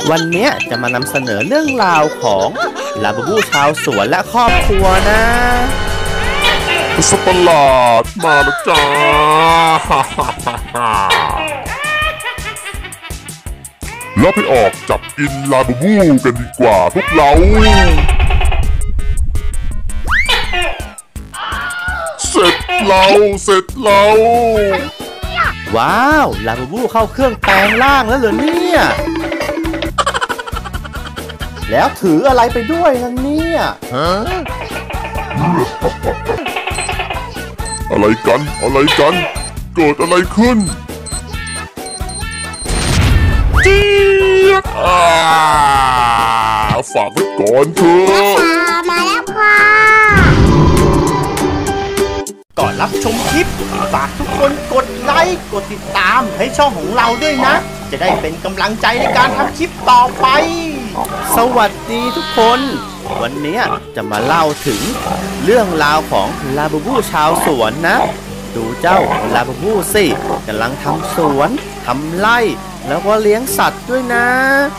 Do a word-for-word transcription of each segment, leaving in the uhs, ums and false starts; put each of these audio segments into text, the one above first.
วันนี้จะมานำเสนอเรื่องราวของลาบูบูชาวสวนและครอบครัวนะสัตว์ประหลาดมาแล้วจ้าแล้วไปออกจับกินลาบูบูกันดีกว่าพวกเราเสร็จเราเสร็จเราว้าวลาบูบูเข้าเครื่องแปลงร่างแล้วเหรอเนี่ยแล้วถืออะไรไปด้วยล่ะเนี่ยฮะอะไรกันอะไรกันเกิดอะไรขึ้นจี๊ดอ่าฝากไว้ก่อนเถอะมาแล้วค่ะก่อนรับชมคลิปฝากทุกคนกดไลค์กดติดตามให้ช่องของเราด้วยนะจะได้เป็นกำลังใจในการทำคลิปต่อไปสวัสดีทุกคนวันนี้จะมาเล่าถึงเรื่องราวของลาบูบูชาวสวนนะดูเจ้าลาบูบูสิกำลังทำสวนทำไร่แล้วก็เลี้ยงสัตว์ด้วยนะ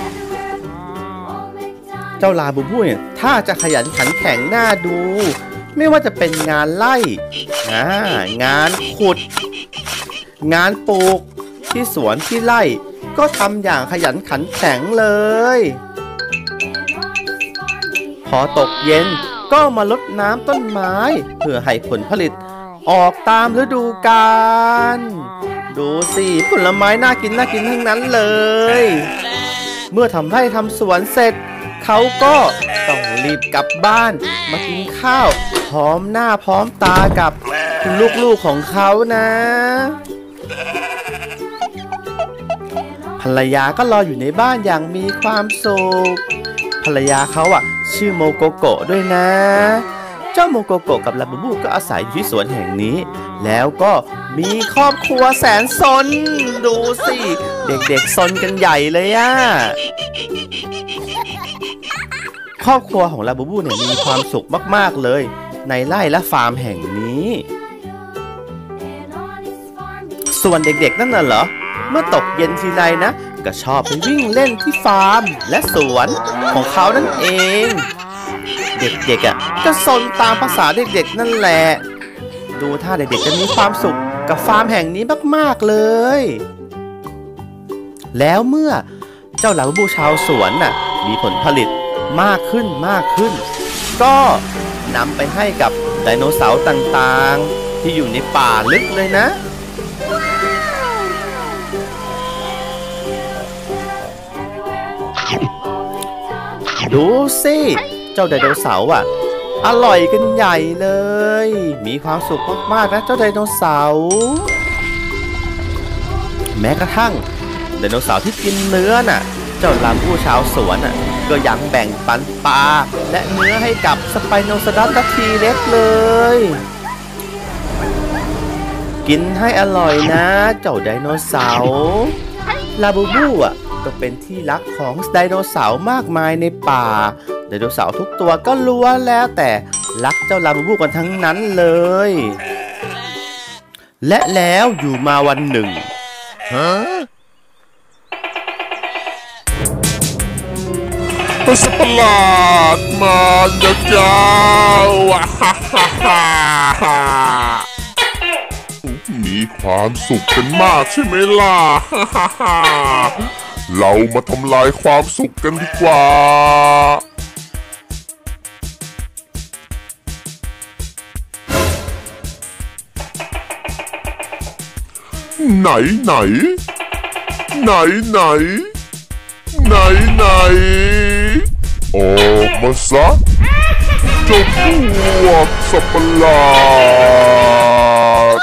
เจ้าลาบูบูเนี่ยถ้าจะขยันขันแข็งน่าดูไม่ว่าจะเป็นงานไร่งานขุดงานปลูกที่สวนที่ไร่ก็ทำอย่างขยันขันแข็งเลยพอตกเย็นก็มารดน้ำต้นไม้เพื่อให้ผลผลิตออกตามฤดูกาลดูสิผลไม้น่ากินน่ากินทั้งนั้นเลยเมื่อทำไร่ทำสวนเสร็จเขาก็ต้องรีบกลับบ้านมากินข้าวพร้อมหน้าพร้อมตากับลูกๆของเขานะภรรยาก็รออยู่ในบ้านอย่างมีความสุขภรรยาเขาอ่ะชื่อโมโกโกะด้วยนะเจ้าโมโกโกะกับลาบูบูก็อาศัยอยู่ที่สวนแห่งนี้แล้วก็มีครอบครัวแสนซนดูสิเด็กๆซนกันใหญ่เลยอ่ะครอบครัวของลาบูบูเนี่ยมีความสุขมากๆเลยในไร่และฟาร์มแห่งนี้ส่วนเด็กๆนั่นน่ะเหรอเมื่อตกเย็นทีไรนะก็ชอบไปวิ่งเล่นที่ฟาร์มและสวนของเขานั่นเองเด็กๆอ่ะก็ซนตามภาษาเด็กๆนั่นแหละดูท่าเด็กๆจะมีความสุขกับฟาร์มแห่งนี้มากๆเลยแล้วเมื่อเจ้าลาบูบูชาวสวนน่ะมีผลผลิตมากขึ้นมากขึ้นก็นำไปให้กับไดโนเสาร์ต่างๆที่อยู่ในป่าลึกเลยนะดูสิเจ้าไดโนเสาร์อ่ะอร่อยกันใหญ่เลยมีความสุขมากๆนะเจ้าไดโนเสาร์แม้กระทั่งไดโนเสาร์ที่กินเนื้อน่ะเจ้าลาบูบูชาวสวนอ่ะก็ยังแบ่งปันปลาและเนื้อให้กับสไปโนซอรัสและทีเร็กซ์เลยกินให้อร่อยนะเจ้าไดโนเสาร์ลาบูบูอ่ะก็เป็นที่รักของไดโนเสาร์มากมายในป่าไดโนเสาร์ทุกตัวก็ล้วนแล้วแต่รักเจ้าลาบูบูกันทั้งนั้นเลยและแล้วอยู่มาวันหนึ่งฮะสัตว์ประหลาดมาแล้วจ้าว้าฮ่าฮ่าฮ่ามีความสุขกันมากใช่ไหมล่ะฮ่าฮ่าฮ่าเรามาทำลายความสุขกันดีกว่าไหนไหนไหนไหนไหนไหนออกมาซะเจ้าพวกสัตว์ประหลาด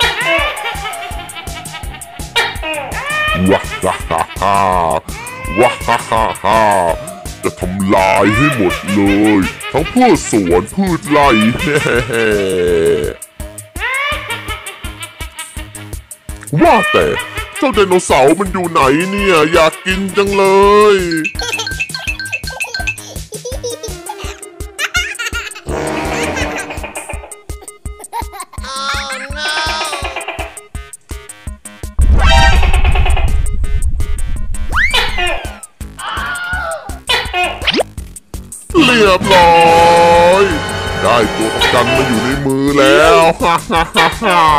ว้าฮ่าฮ่าฮ่าว้าฮ่าฮ่าฮ่าจะทำลายให้หมดเลยทั้งพืชสวนพืชไร่ว่าแต่เจ้าไดโนเสาร์มันอยู่ไหนเนี่ยอยากกินจังเลยรียบร้อยได้ตัวประกันมาอยู่ในมือแล้วฮ่าฮ่าฮ่าฮ่า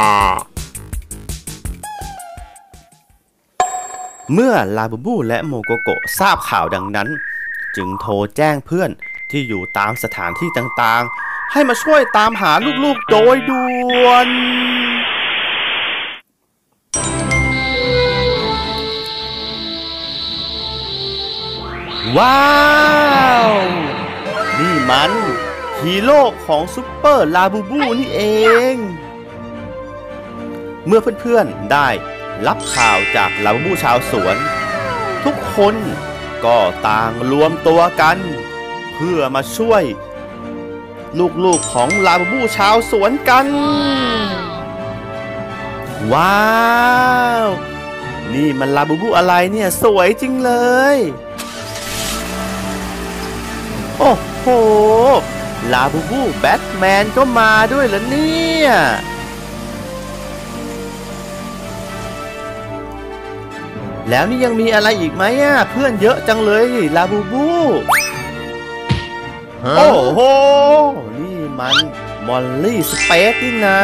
เมื่อลาบูบูและโมโกโกะทราบข่าวดังนั้นจึงโทรแจ้งเพื่อนที่อยู่ตามสถานที่ต่างๆให้มาช่วยตามหาลูกๆโดยด่วนว้าวนี่มันฮีโร่ของซุปเปอร์ลาบูบูนี่เองเมื่อเพื่อนๆได้รับข่าวจากลาบูบูชาวสวนทุกคนก็ต่างรวมตัวกันเพื่อมาช่วยลูกๆของลาบูบูชาวสวนกันว้าวนี่มันลาบูบูอะไรเนี่ยสวยจริงเลยโอ้โหลาบูบูแบทแมนก็มาด้วยเหรอเนี่ยแล้วนี่ยังมีอะไรอีกไหมอ่ะเพื่อนเยอะจังเลยลาบูบูโอ้โหนี่มันมอลลี่สเปซนี่นะ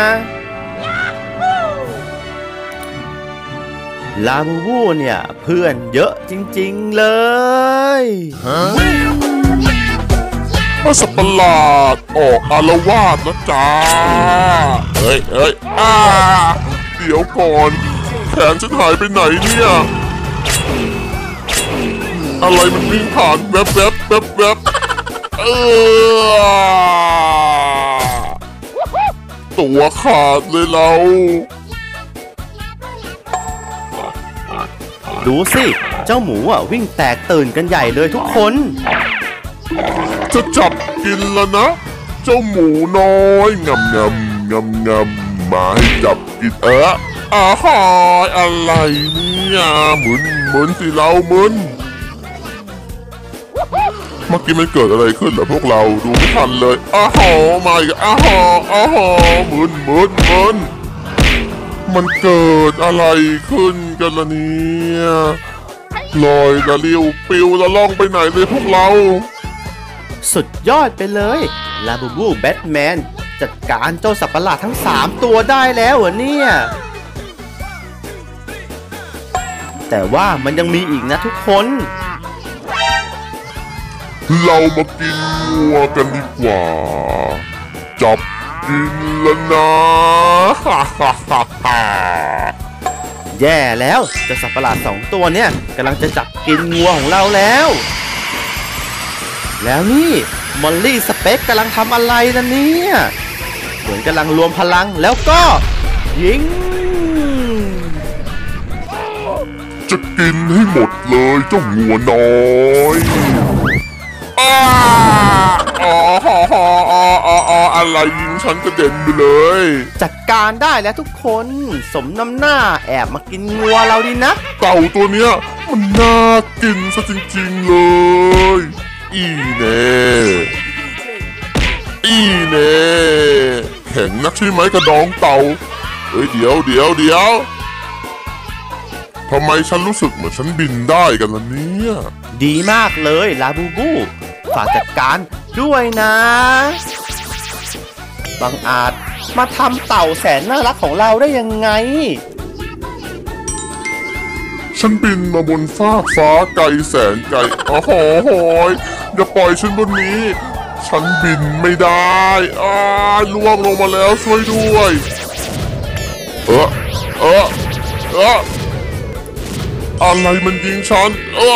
ลาบูบูเนี่ยเพื่อนเยอะจริงๆเลยมาสับประหลาดออกอารวาสนะจ๊ะเฮ้ยเฮ้ยอ้าเดี๋ยวก่อนแขนฉันหายไปไหนเนี่ยอะไรมันวิ่งผ่านแวบแวบแวบแวบเออตัวขาดเลยเราดูสิเจ้าหมูอ่ะวิ่งแตกตื่นกันใหญ่เลยทุกคนจะจับกินแล้วนะเจ้าหมูน้อยงำงำงำงำมาให้จับกินเอออาหารอะไรเนี่ยหมุนหมุนสิเราหมุนเมื่อกี้มันเกิดอะไรขึ้นเหรอพวกเราดูไม่ทันเลยอาหารมาอีกอาหารอาหารหมุนหมุนหมุนมันเกิดอะไรขึ้นกันล่ะเนี่ยลอยละลิ้วปิวละล่องไปไหนเลยพวกเราสุดยอดไปเลยลาบูบูแบทแมนจัดการเจ้าสัตว์ประหลาดทั้งสามตัวได้แล้วเหรอเนี่ยแต่ว่ามันยังมีอีกนะทุกคนเรามากินงัวกันดีกว่าจับกินแล้วนะฮ่าฮ่าฮ่าฮ่าแย่แล้วเจ้าสัตว์ประหลาดสองตัวเนี่ยกำลังจะจับกินงัวของเราแล้วแล้วนี่มอลลี่สเปคกำลังทำอะไรนะเนี่ยเหมือนกำลังรวมพลังแล้วก็ยิงจะกินให้หมดเลยเจ้างัวน้อยอ้าอ๋ออ๋ออ๋ออ๋ออะไรยิงฉันกระเด็นไปเลยจัดการได้แล้วทุกคนสมน้ำหน้าแอบมากินงัวเราดีนะเต่าตัวเนี้ยมันน่ากินซะจริงๆเลยอีเน่อีเน่แข็งนักใช่ไหมกระดองเต่าเฮ้ยเดี๋ยวเดี๋ยวเดี๋ยวทำไมฉันรู้สึกเหมือนฉันบินได้กันล่ะเนี่ยดีมากเลยลาบูบูฝากจัดการด้วยนะบังอาจมาทำเต่าแสนน่ารักของเราได้ยังไงฉันบินมาบนฟากฟ้าไกลแสนไกลอ๋อโหยอย่าปล่อยฉันบนนี้ฉันบินไม่ได้อ้าล่วงลงมาแล้วช่วยด้วยเออเออเอออะไรมันยิงฉัน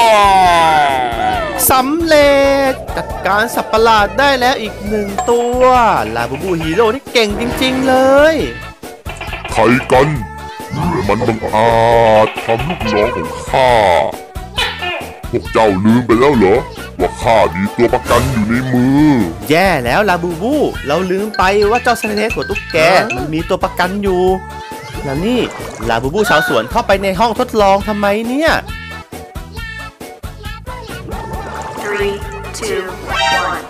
สำเร็จจัดการสัตว์ประหลาดได้แล้วอีกหนึ่งตัวลาบูบูฮีโร่นี่เก่งจริงๆเลยใครกันมันบังอาจทำลูกน้องของข้าพวกเจ้าลืมไปแล้วเหรอว่าข้ามีตัวประกันอยู่ในมือแย่แล้วลาบูบูเราลืมไปว่าเจ้าเซเลสหัวตุ๊กแกมันมีตัวประกันอยู่แล้วนี่ลาบูบูชาวสวนเข้าไปในห้องทดลองทำไมเนี่ย three, two, one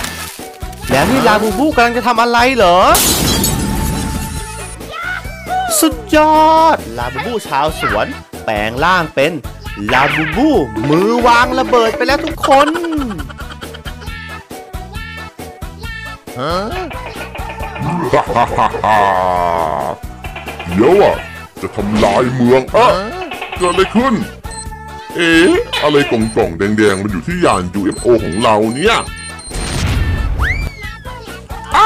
แล้วนี่ลาบูบูกำลังจะทำอะไรเหรอสุดยอดลาบูบูชาวสวนแปลงร่างเป็นลาบูบูมือวางระเบิดไปแล้วทุกคนฮะฮ่าฮ่าฮ่าฮ่าเดี๋ยวอ่ะจะทำลายเมืองเอ๊ะเกิดอะไรขึ้นเอ๊ะอะไรกล่องๆแดงๆมันอยู่ที่ยาน ยู เอฟ โอ ของเราเนี่ยอ้า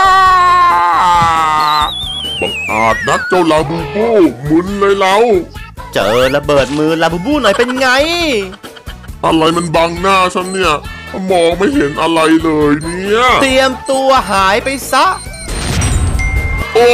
บังอาจนักเจ้าลาบูบูหมุนเลยเราเจอระเบิดมือลาบูบูหน่อยเป็นไงอะไรมันบังหน้าฉันเนี่ยมองไม่เห็นอะไรเลยเนี่ยเตรียมตัวหายไปซะโอ้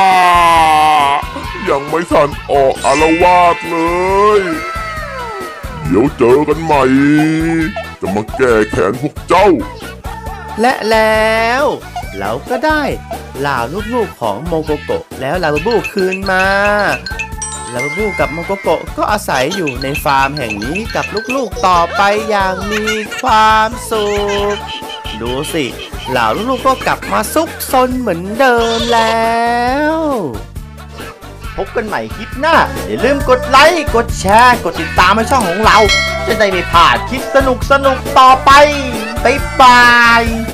ยังไม่ทันออกอารวาสเลย เดี๋ยวเจอกันใหม่ จะมาแก้แค้นพวกเจ้าและแล้วเราก็ได้เหล่าลูกๆของโมโกโกะแล้วลาบูบูคืนมาลาบูบูกับโมโกโกะก็อาศัยอยู่ในฟาร์มแห่งนี้กับลูกๆต่อไปอย่างมีความสุขดูสิเหล่าลูกๆก็กลับมาซุกซนเหมือนเดิมแล้วพบกันใหม่คลิปหน้าอย่าลืมกดไลค์กดแชร์กดติดตามให้ช่องของเราจะได้ไม่พลาดคลิปสนุกๆต่อไปบ๊ายบาย